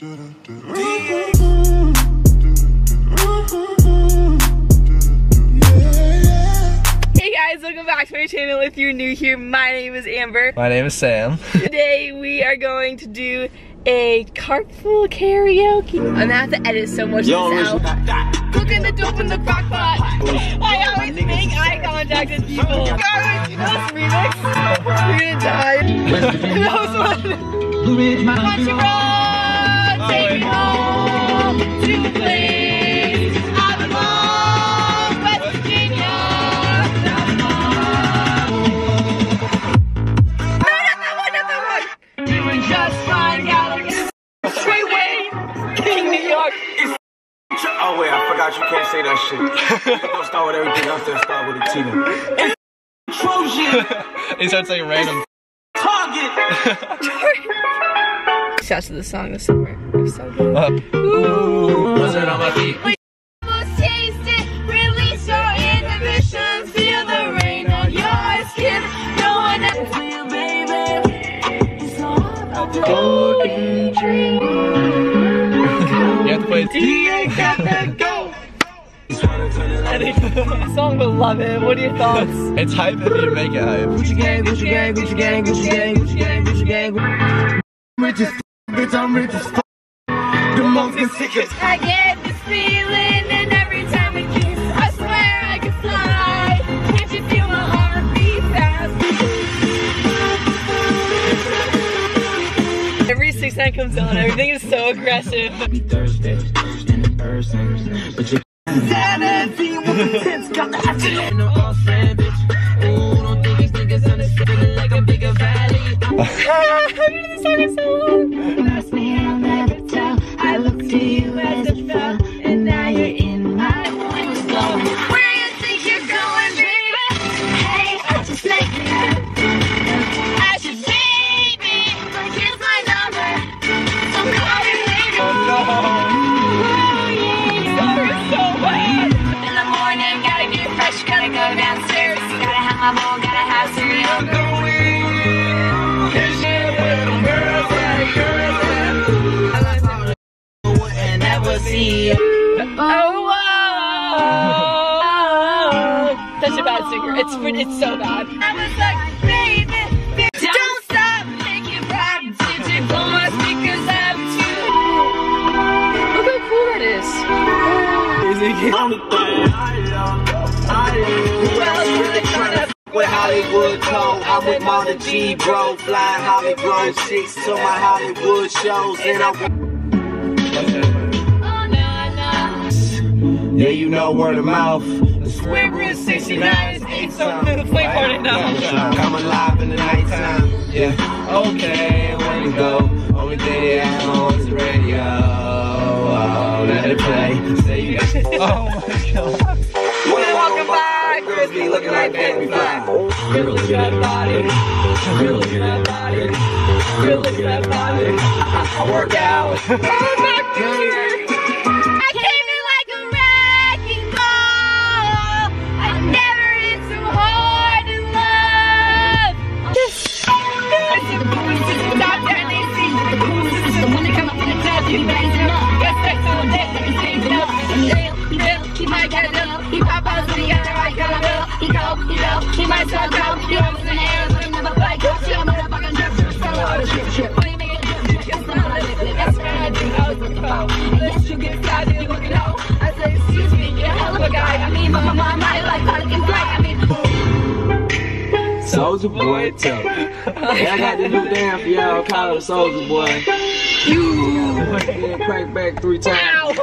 Hey guys, welcome back to my channel. If you're new here, my name is Amber. My name is Sam. Today we are going to do a carpool karaoke. I'm gonna have to edit so much of this out. Cooking the dope in the crock pot. I always make eye contact with people. Guys, you know this remix? You're gonna die. That was one. Country road, take me home to a place I belong, West Virginia. Doing just fine, Gallagher. Freeway, King New York. Oh wait, I forgot you can't say that shit. Don't start with everything else, then start with a Tina. Trojan. He starts saying random. Target. Shouts to the song this summer. It was so good. Ooh. Blizzard on my feet. Taste it, release your inhibitions, feel the rain on your skin. No one else will feel, baby. It's all a golden dream. You have to play DA got that go. The song will love it. What are your thoughts? It's hype if you make it hype. Gucci gang, Gucci gang, Gucci gang, Gucci gang, Gucci gang, Gucci gang. Rich as bitch, I'm rich as the most sickest. I get this feeling, and every time we kiss, I swear I could fly. Can't you feel my heart beat fast? Every 6ix9ine comes on, everything is so aggressive. Be Thursday in person, but you sanity with intense got the action. No all fan, bitch. Ooh, don't think these niggas understand like a bigger valley. How did this song is so long? Lost me, I'll never tell. I looked to you as a fell, and now you're in my window. Where you think you're going, baby? Hey, I just like you. I should baby, but here's my number. So call me later. Oh no. So bad. In the morning, gotta get fresh, gotta go downstairs. Gotta have my bowl, gotta have cereal. Oh, whoa. Such a bad singer. It's so bad. I was like, baby, don't stop making rap. Did you blow my speakers up too? Look how cool that is. With Hollywood code, I'm with Mona G, bro. Flying Hollywood chicks to my Hollywood shows, and I'm. Yeah, you know word of mouth. The Square Root 69 is 8 something to play party now. Come alive in the nighttime. Yeah, okay, where to go? Only thing they have on is the radio. Oh, let it play. Say you got. Oh my god. Welcome back. Girls be looking like baby fly. Really good body. Really good body. Really good body. I work out. Oh my god. He might start out, he always in the air, but he never fly. She a motherfucking drip, sell all the shit. When you make it drip, it's not a lip. That's what I do, I was looking for. Unless you get started, you looking out. I say, excuse me, you're a hell of a guy. I mean, my mom might like Pelican fly. I mean, Soulja Boy, tell. Yeah, I got the new damn for y'all, call it Soulja Boy. You crank back 3 times.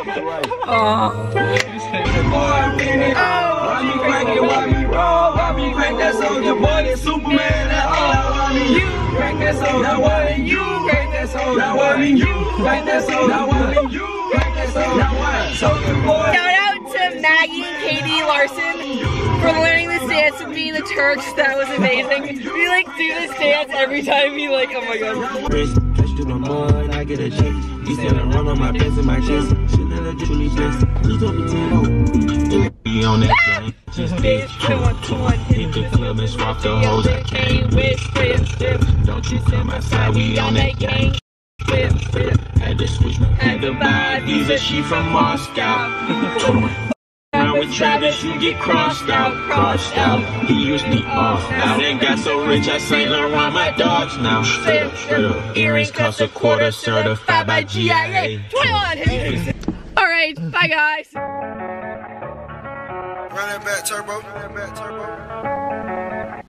Why me crank it, why me roll? Why me crank that Soulja Boy, that Superman, that all why me you crank that Soulja Boy, you crank that Soulja Boy, you crank that Soulja Boy, you crank that Soulja Boy. Shout out to Maggie and Katie Larson for learning this dance with me and the Turks. That was amazing. We like do this dance every time we like, oh my god. Through the mud, I get a check. You said I run on my pants in my chest. Shit that I truly blessed. You told me to be on that game. Just bitch, kill one. Hit the club and swap the hoes. I came with strip. Don't you come outside, we on that game. Had to switch my at the bar visa, she from Moscow. Around with Travis, you get crossed out. He used me off. Now then got so rich, I Saint Laurent my dogs now. Straight up. Earrings cost a quarter, certified by GIA. 21. Alright, bye guys. Run that back, turbo.